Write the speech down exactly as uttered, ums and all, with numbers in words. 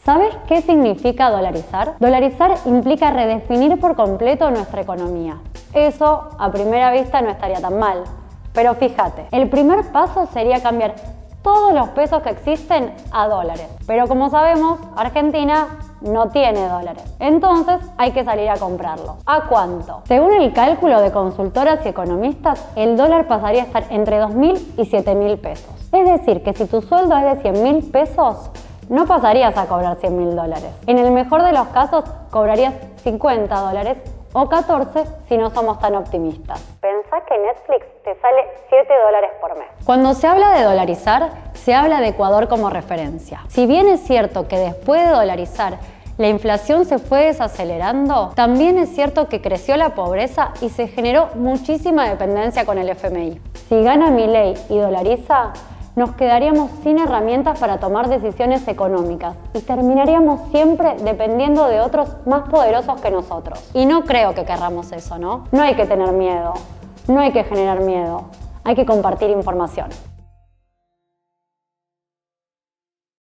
¿Sabes qué significa dolarizar? Dolarizar implica redefinir por completo nuestra economía. Eso, a primera vista, no estaría tan mal. Pero fíjate, el primer paso sería cambiar todos los pesos que existen a dólares. Pero como sabemos, Argentina no tiene dólares. Entonces hay que salir a comprarlo. ¿A cuánto? Según el cálculo de consultoras y economistas, el dólar pasaría a estar entre dos mil y siete mil pesos. Es decir, que si tu sueldo es de cien mil pesos, no pasarías a cobrar cien mil dólares. En el mejor de los casos, cobrarías cincuenta dólares o catorce si no somos tan optimistas. Pensá que Netflix te sale siete dólares por mes. Cuando se habla de dolarizar, se habla de Ecuador como referencia. Si bien es cierto que después de dolarizar la inflación se fue desacelerando, también es cierto que creció la pobreza y se generó muchísima dependencia con el F M I. Si gana Milei y dolariza, nos quedaríamos sin herramientas para tomar decisiones económicas y terminaríamos siempre dependiendo de otros más poderosos que nosotros. Y no creo que querramos eso, ¿no? No hay que tener miedo, no hay que generar miedo, hay que compartir información.